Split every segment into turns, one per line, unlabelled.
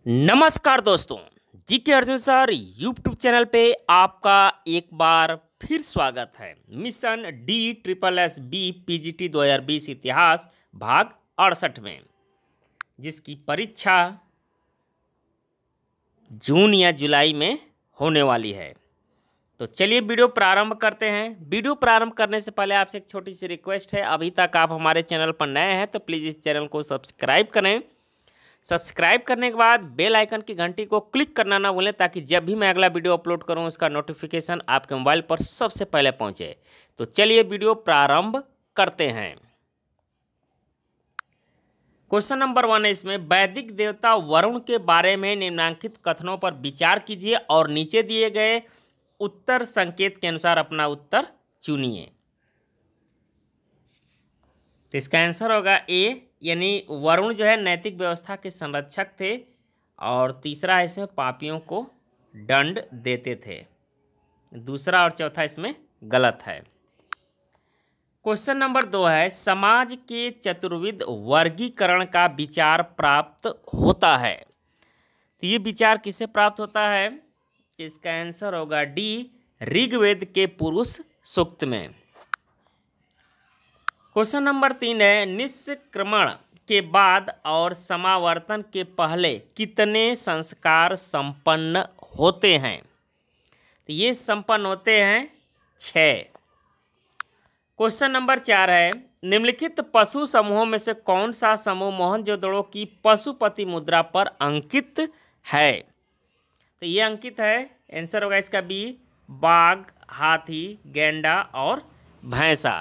नमस्कार दोस्तों। GK Arjun sir YouTube channel पे आपका एक बार फिर स्वागत है। मिशन DSSB PGT 2020 इतिहास भाग 68 में, जिसकी परीक्षा जून या जुलाई में होने वाली है। तो चलिए वीडियो प्रारंभ करते हैं। वीडियो प्रारंभ करने से पहले आपसे एक छोटी सी रिक्वेस्ट है, अभी तक आप हमारे चैनल पर नए हैं तो प्लीज़ इस चैनल को सब्सक्राइब करें। सब्सक्राइब करने के बाद बेल आइकन की घंटी को क्लिक करना ना भूलें, ताकि जब भी मैं अगला वीडियो अपलोड करूं उसका नोटिफिकेशन आपके मोबाइल पर सबसे पहले पहुंचे। तो चलिए वीडियो प्रारंभ करते हैं। क्वेश्चन नंबर 1 है इसमें, वैदिक देवता वरुण के बारे में निम्नलिखित कथनों पर विचार कीजिए और नीचे दिए गए उत्तर संकेत के अनुसार अपना उत्तर चुनिए। तो इसका आंसर होगा ए, यानी वरुण जो है नैतिक व्यवस्था के संरक्षक थे, और तीसरा इसमें पापियों को दंड देते थे। दूसरा और चौथा इसमें गलत है। क्वेश्चन नंबर 2 है, समाज के चतुर्विध वर्गीकरण का विचार प्राप्त होता है। तो ये विचार किसे प्राप्त होता है? इसका आंसर होगा डी, ऋग्वेद के पुरुष सूक्त में। क्वेश्चन नंबर 3 है, निष्क्रमण के बाद और समावर्तन के पहले कितने संस्कार संपन्न होते हैं? तो ये संपन्न होते हैं 6। क्वेश्चन नंबर 4 है, निम्नलिखित पशु समूहों में से कौन सा समूह मोहनजोदड़ो की पशुपति मुद्रा पर अंकित है? तो ये अंकित है, आंसर होगा इसका बी, बाघ, हाथी, गैंडा और भैंसा।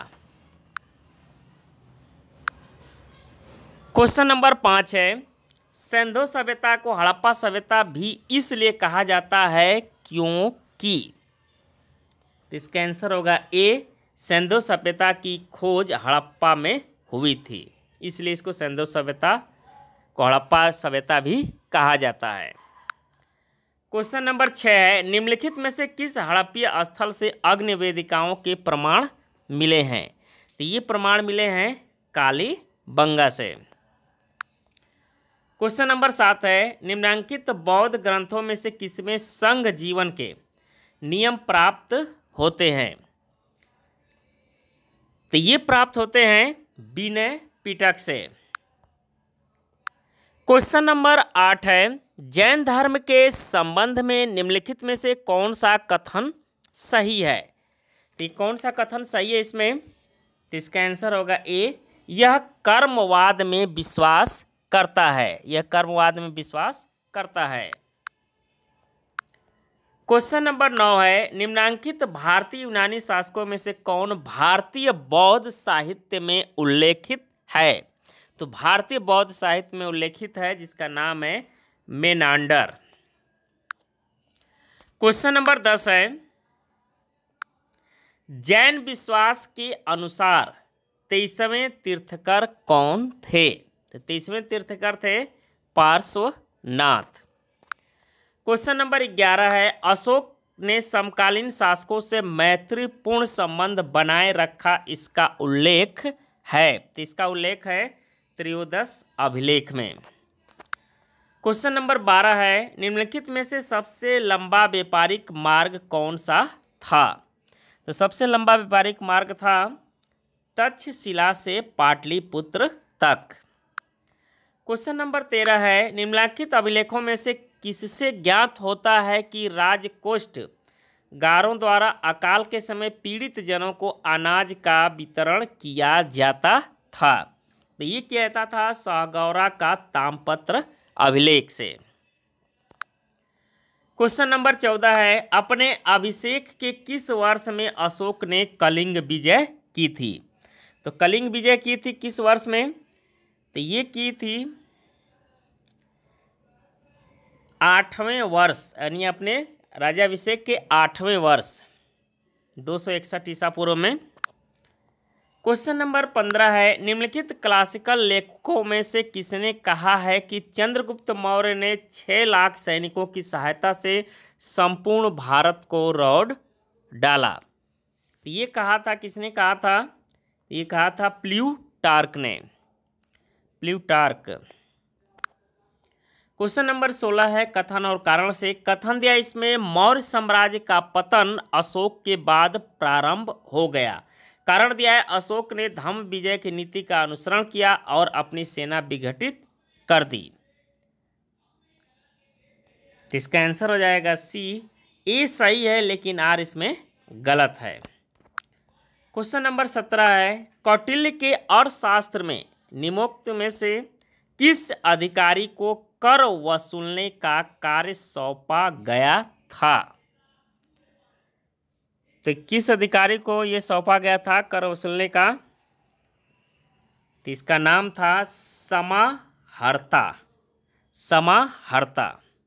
क्वेश्चन नंबर 5 है, सिंधु सभ्यता को हड़प्पा सभ्यता भी इसलिए कहा जाता है क्योंकि? इसका आंसर होगा ए, सिंधु सभ्यता की खोज हड़प्पा में हुई थी, इसलिए इसको सिंधु सभ्यता को हड़प्पा सभ्यता भी कहा जाता है। क्वेश्चन नंबर 6 है, निम्नलिखित में से किस हड़प्पीय स्थल से अग्नि वेदिकाओं के प्रमाण मिले हैं? तो ये प्रमाण मिले हैं कालीबंगा से। क्वेश्चन नंबर 7 है, निम्नांकित बौद्ध ग्रंथों में से किसमें संघ जीवन के नियम प्राप्त होते हैं? तो ये प्राप्त होते हैं विनय पिटक से। क्वेश्चन नंबर 8 है, जैन धर्म के संबंध में निम्नलिखित में से कौन सा कथन सही है? तो कौन सा कथन सही है इसमें? तो इसका आंसर होगा ए, यह कर्मवाद में विश्वास करता है। यह कर्मवाद में विश्वास करता है। क्वेश्चन नंबर 9 है, निम्नांकित भारतीय यूनानी शासकों में से कौन भारतीय बौद्ध साहित्य में उल्लेखित है? तो भारतीय बौद्ध साहित्य में उल्लेखित है, जिसका नाम है मेनांडर। क्वेश्चन नंबर 10 है, जैन विश्वास के अनुसार 23वें तीर्थकर कौन थे? तो 23वें तीर्थकर थे पार्श्वनाथ। क्वेश्चन नंबर 11 है, अशोक ने समकालीन शासकों से मैत्रीपूर्ण संबंध बनाए रखा, इसका उल्लेख है? तो इसका उल्लेख है त्रयोदश अभिलेख में। क्वेश्चन नंबर 12 है, निम्नलिखित में से सबसे लंबा व्यापारिक मार्ग कौन सा था? तो सबसे लंबा व्यापारिक मार्ग था तक्षशिला से पाटलिपुत्र तक। क्वेश्चन नंबर 13 है, निम्नलिखित अभिलेखों में से किससे ज्ञात होता है कि राजकोष्ठ गारों द्वारा अकाल के समय पीड़ित जनों को अनाज का वितरण किया जाता था? तो ये किया जाता था सागौरा का ताम्रपत्र अभिलेख से। क्वेश्चन नंबर 14 है, अपने अभिषेक के किस वर्ष में अशोक ने कलिंग विजय की थी? तो कलिंग विजय की थी किस वर्ष में? तो ये की थी 8वें वर्ष, यानी अपने राजाभिषेक के 8वें वर्ष 261 ईसा पूर्व में। क्वेश्चन नंबर 15 है, निम्नलिखित क्लासिकल लेखकों में से किसने कहा है कि चंद्रगुप्त मौर्य ने 6 लाख सैनिकों की सहायता से संपूर्ण भारत को रौंद डाला? तो ये कहा था, किसने कहा था? ये कहा था प्लूटार्क ने। प्लूटार्क। क्वेश्चन नंबर 16 है कथन और कारण से। कथन दिया इसमें मौर्य साम्राज्य का पतन अशोक के बाद प्रारंभ हो गया। कारण दिया है अशोक ने धम्म विजय की नीति का अनुसरण किया और अपनी सेना विघटित कर दी। तो इसका आंसर हो जाएगा सी। ए सही है लेकिन आर इसमें गलत है। क्वेश्चन नंबर 17 है कौटिल्य के अर्थशास्त्र में निम्नोक्त में से किस अधिकारी को कर वसूलने का कार्य सौंपा गया था? तो किस अधिकारी को यह सौंपा गया था कर वसूलने का? तो इसका नाम था समाहर्ता। समाहर्ता।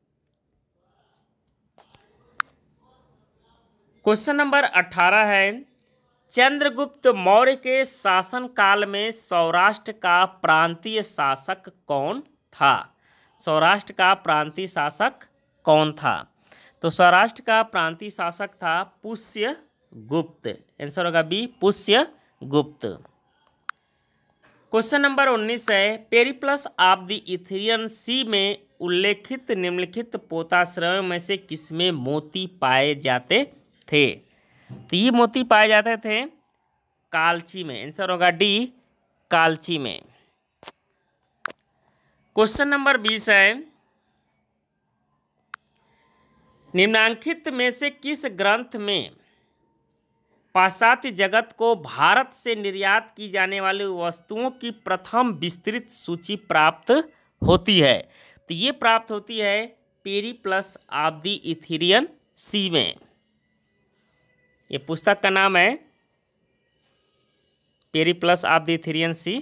क्वेश्चन नंबर 18 है चंद्रगुप्त मौर्य के शासनकाल में सौराष्ट्र का प्रांतीय शासक कौन था? सौराष्ट्र का प्रांतीय शासक कौन था? तो सौराष्ट्र का प्रांतीय शासक था पुष्यगुप्त। आंसर होगा बी पुष्यगुप्त। क्वेश्चन नंबर 19 है Periplus of the Erythraean Sea में उल्लेखित निम्नलिखित पोताश्रयों में से किसमें मोती पाए जाते थे? तो ये मोती पाए जाते थे कालची में। आंसर होगा डी कालची में। क्वेश्चन नंबर 20 है निम्नांकित में से किस ग्रंथ में पाश्चात्य जगत को भारत से निर्यात की जाने वाली वस्तुओं की प्रथम विस्तृत सूची प्राप्त होती है? तो ये प्राप्त होती है Periplus of the Erythraean Sea में। ये पुस्तक का नाम है Periplus of the Erythraean Sea.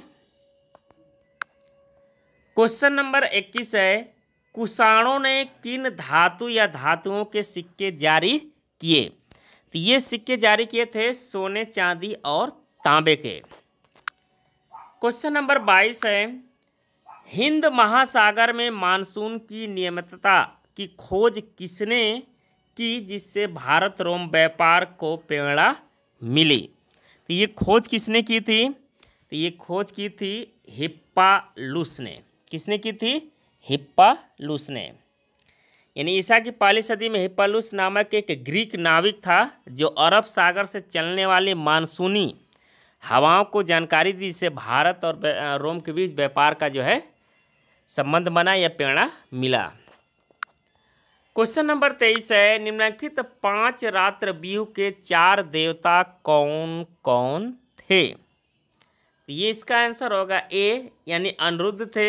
Question number 21 है कुषाणों ने किन धातु या धातुओं के सिक्के जारी किए? तो ये सिक्के जारी किए थे सोने चांदी और तांबे के। क्वेश्चन नंबर 22 है हिंद महासागर में मानसून की नियमितता की खोज किसने की जिससे भारत रोम व्यापार को प्रेरणा मिली? तो ये खोज किसने की थी? तो ये खोज की थी हिप्पालुस ने। किसने की थी? हिप्पालुस ने। यानी ईसा की पहली सदी में हिप्पालुस नामक एक ग्रीक नाविक था जो अरब सागर से चलने वाली मानसूनी हवाओं को जानकारी दी जिससे भारत और रोम के बीच व्यापार का जो है संबंध बना या प्रेरणा मिला। क्वेश्चन नंबर 23 है निम्नलिखित 5 रात्र व्यूह के 4 देवता कौन कौन थे? ये इसका आंसर होगा ए यानी अनिरुद्ध थे,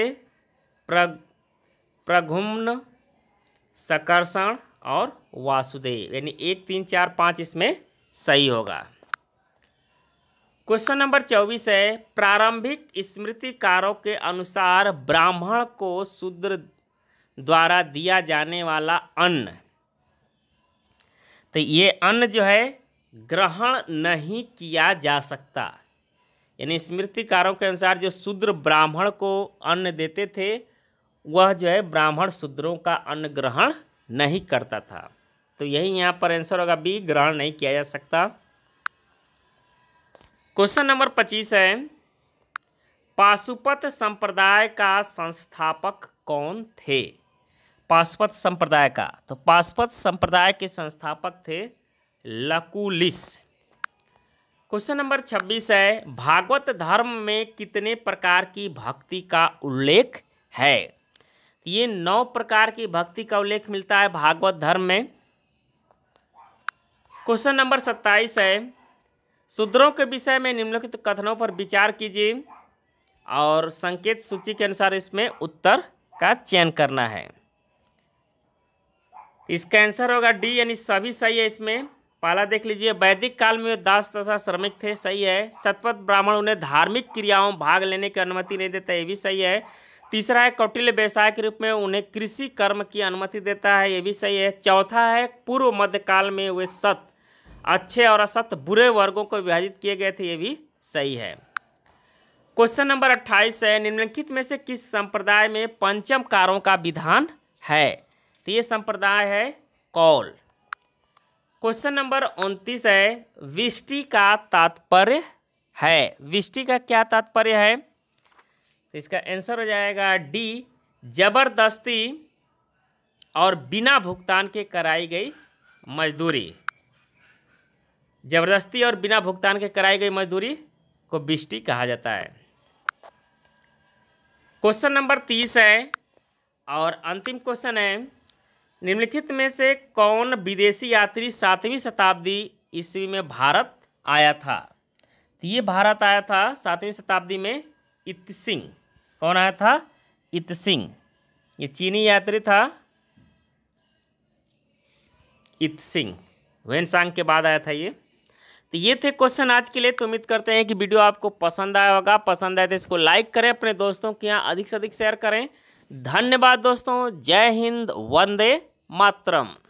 प्रद्युम्न, सकर्षण और वासुदेव। यानी 1 3 4 5 इसमें सही होगा। क्वेश्चन नंबर 24 है प्रारंभिक स्मृतिकारों के अनुसार ब्राह्मण को शूद्र द्वारा दिया जाने वाला अन्न, तो ये अन्न जो है ग्रहण नहीं किया जा सकता। यानी स्मृतिकारों के अनुसार जो शूद्र ब्राह्मण को अन्न देते थे वह जो है ब्राह्मण शूद्रों का अन्न ग्रहण नहीं करता था। तो यही यहाँ पर आंसर होगा बी ग्रहण नहीं किया जा सकता। क्वेश्चन नंबर 25 है पाशुपत संप्रदाय का संस्थापक कौन थे? पाशुपत संप्रदाय का, तो पाशुपत संप्रदाय के संस्थापक थे लकुलिस। क्वेश्चन नंबर 26 है भागवत धर्म में कितने प्रकार की भक्ति का उल्लेख है? ये 9 प्रकार की भक्ति का उल्लेख मिलता है भागवत धर्म में। क्वेश्चन नंबर 27 है शूद्रों के विषय में निम्नलिखित कथनों पर विचार कीजिए और संकेत सूची के अनुसार इसमें उत्तर का चयन करना है। इसका आंसर होगा डी यानी सभी सही है। इसमें पहला देख लीजिए वैदिक काल में वे दास तथा श्रमिक थे, सही है। शतपथ ब्राह्मण उन्हें धार्मिक क्रियाओं भाग लेने की अनुमति नहीं देता, ये भी सही है। तीसरा है कौटिल्य व्यवसाय के रूप में उन्हें कृषि कर्म की अनुमति देता है, ये भी सही है। चौथा है पूर्व मध्यकाल में वे सत अच्छे और असत बुरे वर्गों को विभाजित किए गए थे, ये भी सही है। क्वेश्चन नंबर 28 है निम्नलिखित में से किस संप्रदाय में पंचम कारों का विधान है? तो ये संप्रदाय है कौल। क्वेश्चन नंबर 29 है विष्टि का तात्पर्य है? विष्टि का क्या तात्पर्य है? तो इसका आंसर हो जाएगा डी जबरदस्ती और बिना भुगतान के कराई गई मजदूरी। जबरदस्ती और बिना भुगतान के कराई गई मजदूरी को बिष्टी कहा जाता है। क्वेश्चन नंबर 30 है और अंतिम क्वेश्चन है, निम्नलिखित में से कौन विदेशी यात्री 7वीं शताब्दी ईस्वी में भारत आया था? तो ये भारत आया था 7वीं शताब्दी में इत्सिंग। कौन आया था? इत्सिंग। ये चीनी यात्री था इत्सिंग, ह्वेनसांग के बाद आया था ये। तो ये थे क्वेश्चन आज के लिए। तो उम्मीद करते हैं कि वीडियो आपको पसंद आया होगा। पसंद आए तो इसको लाइक करें, अपने दोस्तों के यहाँ अधिक से अधिक शेयर करें। धन्यवाद दोस्तों। जय हिंद, वंदे मातरम।